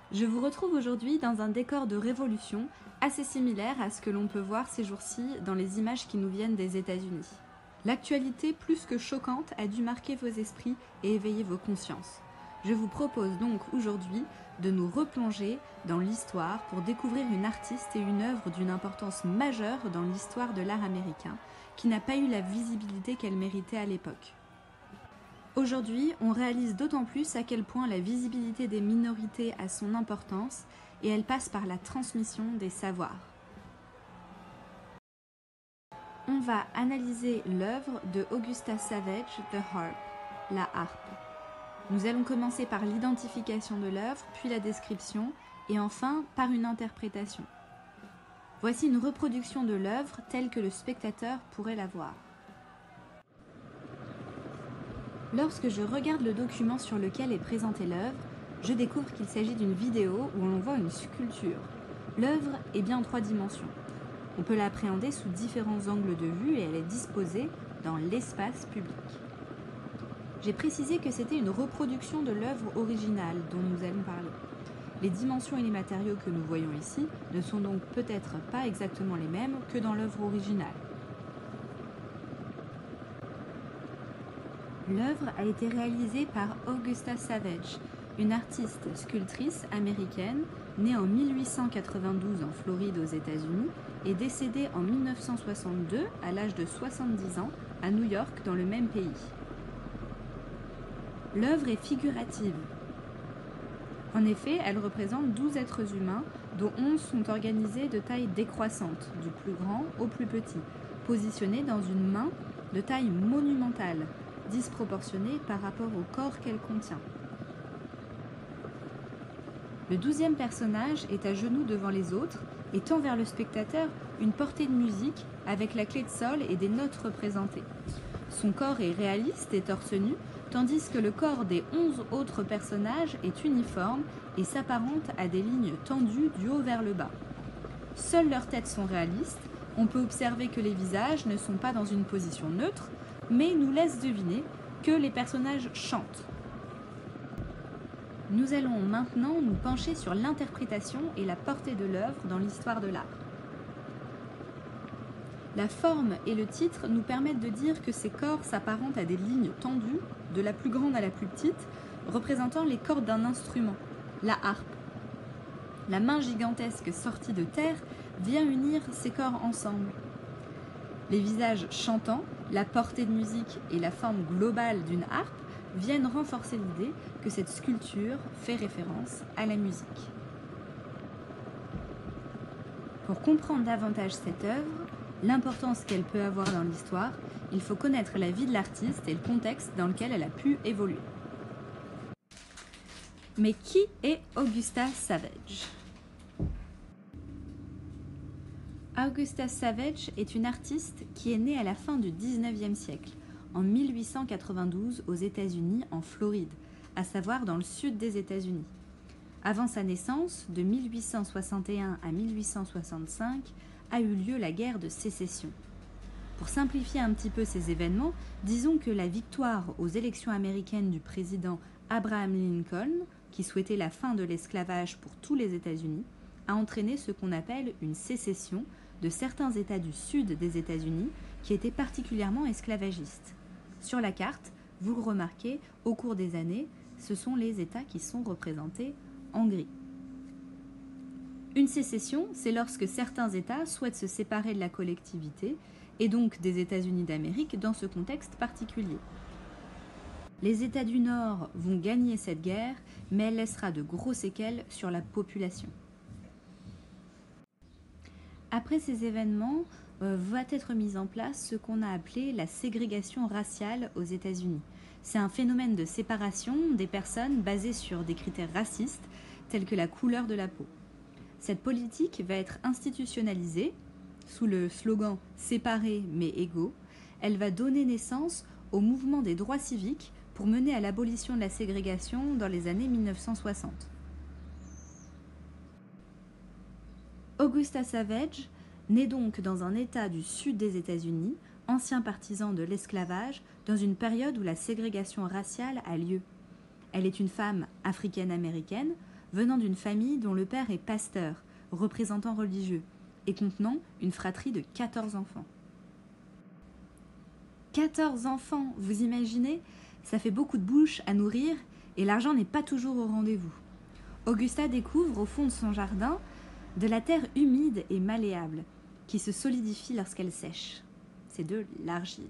Je vous retrouve aujourd'hui dans un décor de révolution assez similaire à ce que l'on peut voir ces jours-ci dans les images qui nous viennent des États-Unis. L'actualité plus que choquante a dû marquer vos esprits et éveiller vos consciences. Je vous propose donc aujourd'hui de nous replonger dans l'histoire pour découvrir une artiste et une œuvre d'une importance majeure dans l'histoire de l'art américain, qui n'a pas eu la visibilité qu'elle méritait à l'époque. Aujourd'hui, on réalise d'autant plus à quel point la visibilité des minorités a son importance et elle passe par la transmission des savoirs. On va analyser l'œuvre de Augusta Savage, The Harp, la harpe. Nous allons commencer par l'identification de l'œuvre, puis la description, et enfin par une interprétation. Voici une reproduction de l'œuvre telle que le spectateur pourrait la voir. Lorsque je regarde le document sur lequel est présentée l'œuvre, je découvre qu'il s'agit d'une vidéo où l'on voit une sculpture. L'œuvre est bien en 3 dimensions. On peut l'appréhender sous différents angles de vue et elle est disposée dans l'espace public. J'ai précisé que c'était une reproduction de l'œuvre originale dont nous allons parler. Les dimensions et les matériaux que nous voyons ici ne sont donc peut-être pas exactement les mêmes que dans l'œuvre originale. L'œuvre a été réalisée par Augusta Savage, une artiste sculptrice américaine née en 1892 en Floride aux États-Unis et décédée en 1962 à l'âge de 70 ans à New York dans le même pays. L'œuvre est figurative. En effet, elle représente 12 êtres humains, dont 11 sont organisés de taille décroissante, du plus grand au plus petit, positionnés dans une main de taille monumentale, disproportionnée par rapport au corps qu'elle contient. Le 12e personnage est à genoux devant les autres et tend vers le spectateur une portée de musique avec la clé de sol et des notes représentées. Son corps est réaliste et torse nu, tandis que le corps des 11 autres personnages est uniforme et s'apparente à des lignes tendues du haut vers le bas. Seules leurs têtes sont réalistes, on peut observer que les visages ne sont pas dans une position neutre, mais nous laissent deviner que les personnages chantent. Nous allons maintenant nous pencher sur l'interprétation et la portée de l'œuvre dans l'histoire de l'art. La forme et le titre nous permettent de dire que ces corps s'apparentent à des lignes tendues, de la plus grande à la plus petite, représentant les cordes d'un instrument, la harpe. La main gigantesque sortie de terre vient unir ces corps ensemble. Les visages chantants, la portée de musique et la forme globale d'une harpe viennent renforcer l'idée que cette sculpture fait référence à la musique. Pour comprendre davantage cette œuvre, l'importance qu'elle peut avoir dans l'histoire, il faut connaître la vie de l'artiste et le contexte dans lequel elle a pu évoluer. Mais qui est Augusta Savage ? Augusta Savage est une artiste qui est née à la fin du 19e siècle, en 1892 aux États-Unis, en Floride, à savoir dans le sud des États-Unis. Avant sa naissance, de 1861 à 1865, a eu lieu la guerre de sécession. Pour simplifier un petit peu ces événements, disons que la victoire aux élections américaines du président Abraham Lincoln, qui souhaitait la fin de l'esclavage pour tous les États-Unis, a entraîné ce qu'on appelle une sécession de certains États du sud des États-Unis qui étaient particulièrement esclavagistes. Sur la carte, vous le remarquez, au cours des années, ce sont les États qui sont représentés en gris. Une sécession, c'est lorsque certains États souhaitent se séparer de la collectivité et donc des États-Unis d'Amérique dans ce contexte particulier. Les États du Nord vont gagner cette guerre, mais elle laissera de gros séquelles sur la population. Après ces événements, va être mise en place ce qu'on a appelé la ségrégation raciale aux États-Unis. C'est un phénomène de séparation des personnes basé sur des critères racistes tels que la couleur de la peau. Cette politique va être institutionnalisée sous le slogan « séparés mais égaux ». Elle va donner naissance au mouvement des droits civiques pour mener à l'abolition de la ségrégation dans les années 1960. Augusta Savage naît donc dans un État du sud des États-Unis, ancien partisan de l'esclavage, dans une période où la ségrégation raciale a lieu. Elle est une femme africaine-américaine, venant d'une famille dont le père est pasteur, représentant religieux, et contenant une fratrie de 14 enfants. 14 enfants, vous imaginez? Ça fait beaucoup de bouches à nourrir et l'argent n'est pas toujours au rendez-vous. Augusta découvre au fond de son jardin de la terre humide et malléable qui se solidifie lorsqu'elle sèche. C'est de l'argile.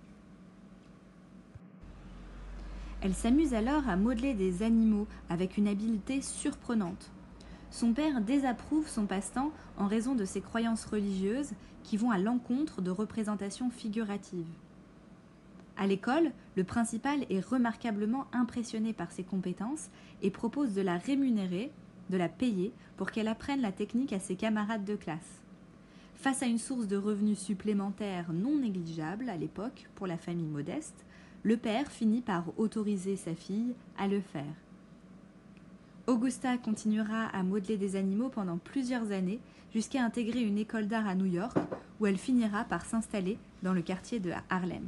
Elle s'amuse alors à modeler des animaux avec une habileté surprenante. Son père désapprouve son passe-temps en raison de ses croyances religieuses qui vont à l'encontre de représentations figuratives. À l'école, le principal est remarquablement impressionné par ses compétences et propose de la rémunérer, de la payer pour qu'elle apprenne la technique à ses camarades de classe. Face à une source de revenus supplémentaires non négligeable à l'époque pour la famille modeste, le père finit par autoriser sa fille à le faire. Augusta continuera à modeler des animaux pendant plusieurs années jusqu'à intégrer une école d'art à New York où elle finira par s'installer dans le quartier de Harlem.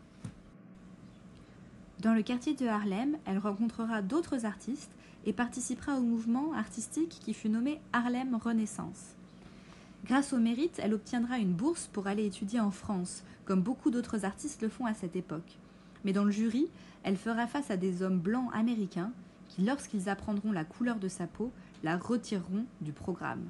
Dans le quartier de Harlem, elle rencontrera d'autres artistes et participera au mouvement artistique qui fut nommé Harlem Renaissance. Grâce au mérite, elle obtiendra une bourse pour aller étudier en France, comme beaucoup d'autres artistes le font à cette époque. Mais dans le jury, elle fera face à des hommes blancs américains qui, lorsqu'ils apprendront la couleur de sa peau, la retireront du programme.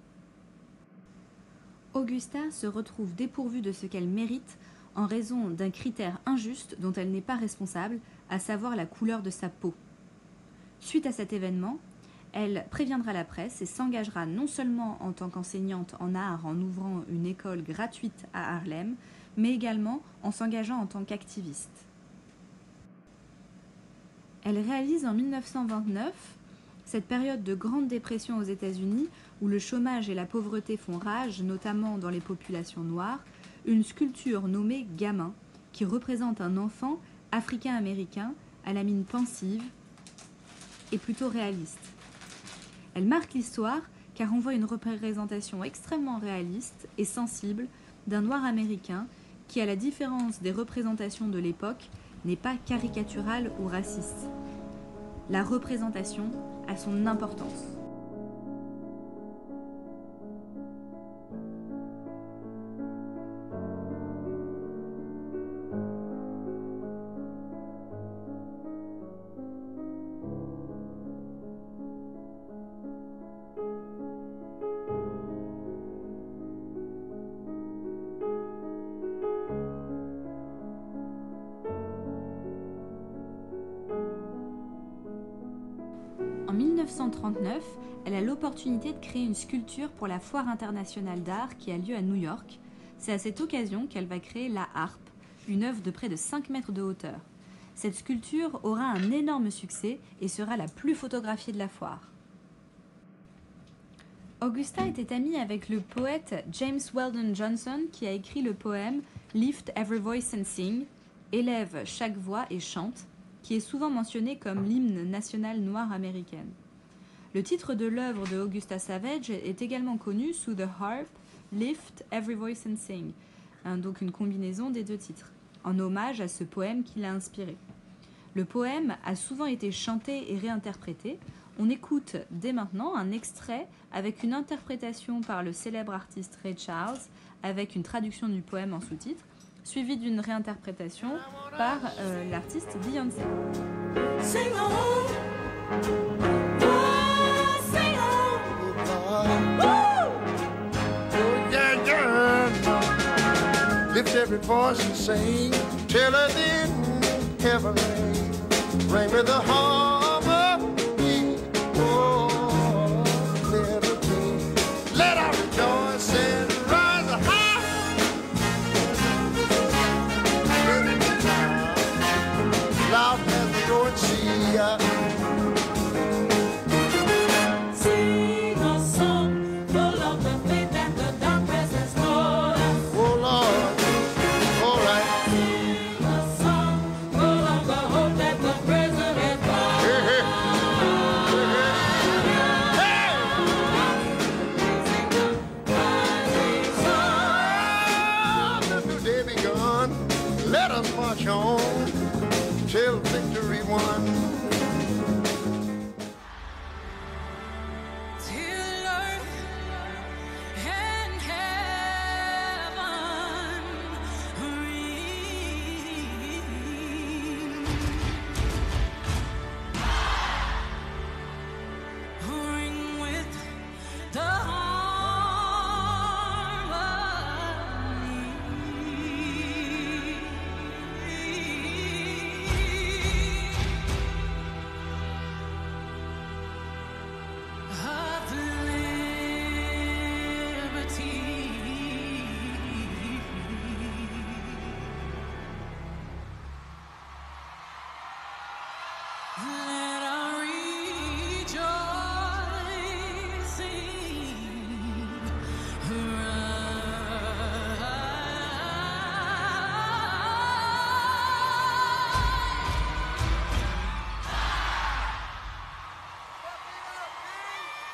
Augusta se retrouve dépourvue de ce qu'elle mérite en raison d'un critère injuste dont elle n'est pas responsable, à savoir la couleur de sa peau. Suite à cet événement, elle préviendra la presse et s'engagera non seulement en tant qu'enseignante en art en ouvrant une école gratuite à Harlem, mais également en s'engageant en tant qu'activiste. Elle réalise en 1929, cette période de grande dépression aux États-Unis, où le chômage et la pauvreté font rage, notamment dans les populations noires, une sculpture nommée Gamin, qui représente un enfant africain-américain à la mine pensive et plutôt réaliste. Elle marque l'histoire car on voit une représentation extrêmement réaliste et sensible d'un noir américain qui, à la différence des représentations de l'époque, n'est pas caricatural ou raciste. La représentation a son importance. En 1939, elle a l'opportunité de créer une sculpture pour la Foire internationale d'art qui a lieu à New York. C'est à cette occasion qu'elle va créer la harpe, une œuvre de près de 5 mètres de hauteur. Cette sculpture aura un énorme succès et sera la plus photographiée de la foire. Augusta était amie avec le poète James Weldon Johnson qui a écrit le poème « Lift every voice and sing » « Élève chaque voix et chante » qui est souvent mentionné comme l'hymne national noir américain. Le titre de l'œuvre de Augusta Savage est également connu sous The Harp, Lift Every Voice and Sing, donc une combinaison des deux titres, en hommage à ce poème qui l'a inspiré. Le poème a souvent été chanté et réinterprété. On écoute dès maintenant un extrait avec une interprétation par le célèbre artiste Ray Charles, avec une traduction du poème en sous-titres, suivi d'une réinterprétation par l'artiste Beyoncé. Sing on, oh, sing on, oh, yeah, yeah. Lift every voice and sing, till it in heaven ring with the harmony. Oh, let it be, let our rejoice and rise high. Loud as the Lord see ya. Sing a song full of the faith that the darkness has taught us. Oh Lord, all right. Sing a song full of the hope that the prison has brought.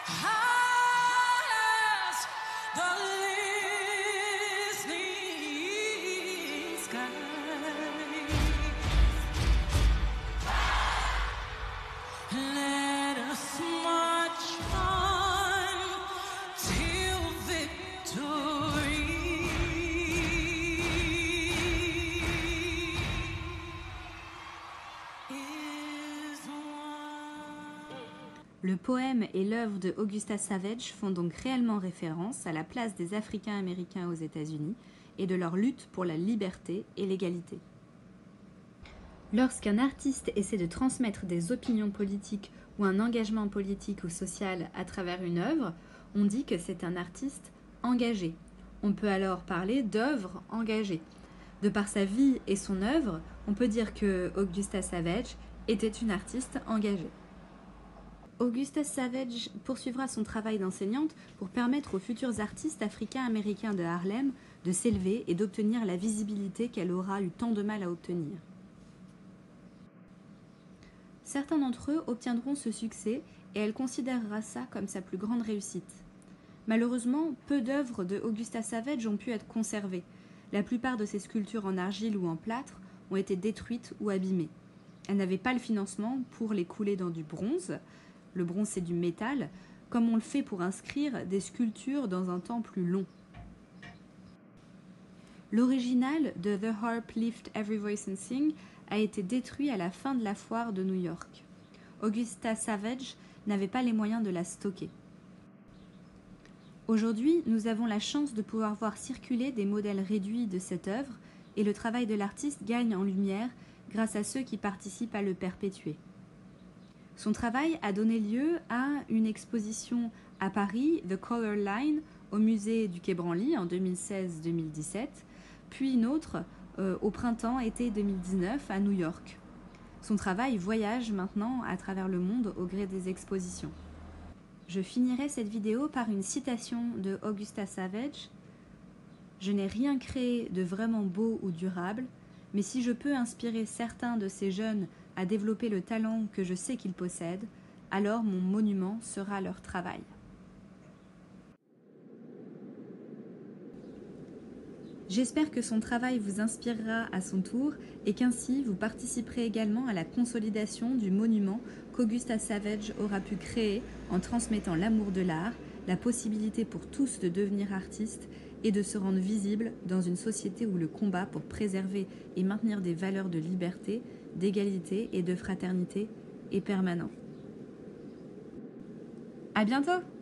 As the listening sky, let us march on till victory is won. Le poème et l'œuvre de Augusta Savage font donc réellement référence à la place des Africains-Américains aux États-Unis et de leur lutte pour la liberté et l'égalité. Lorsqu'un artiste essaie de transmettre des opinions politiques ou un engagement politique ou social à travers une œuvre, on dit que c'est un artiste engagé. On peut alors parler d'œuvre engagée. De par sa vie et son œuvre, on peut dire que Augusta Savage était une artiste engagée. Augusta Savage poursuivra son travail d'enseignante pour permettre aux futurs artistes africains-américains de Harlem de s'élever et d'obtenir la visibilité qu'elle aura eu tant de mal à obtenir. Certains d'entre eux obtiendront ce succès et elle considérera ça comme sa plus grande réussite. Malheureusement, peu d'œuvres de Augusta Savage ont pu être conservées. La plupart de ses sculptures en argile ou en plâtre ont été détruites ou abîmées. Elle n'avait pas le financement pour les couler dans du bronze. Le bronze, c'est du métal, comme on le fait pour inscrire des sculptures dans un temps plus long. L'original de The Harp Lift Every Voice and Sing a été détruit à la fin de la foire de New York. Augusta Savage n'avait pas les moyens de la stocker. Aujourd'hui, nous avons la chance de pouvoir voir circuler des modèles réduits de cette œuvre et le travail de l'artiste gagne en lumière grâce à ceux qui participent à le perpétuer. Son travail a donné lieu à une exposition à Paris, The Color Line, au musée du Quai Branly en 2016-2017, puis une autre au printemps-été 2019 à New York. Son travail voyage maintenant à travers le monde au gré des expositions. Je finirai cette vidéo par une citation de Augusta Savage. « Je n'ai rien créé de vraiment beau ou durable, mais si je peux inspirer certains de ces jeunes à développer le talent que je sais qu'ils possèdent, alors mon monument sera leur travail. » J'espère que son travail vous inspirera à son tour et qu'ainsi vous participerez également à la consolidation du monument qu'Augusta Savage aura pu créer en transmettant l'amour de l'art, la possibilité pour tous de devenir artistes et de se rendre visibles dans une société où le combat pour préserver et maintenir des valeurs de liberté, d'égalité et de fraternité est permanent. À bientôt!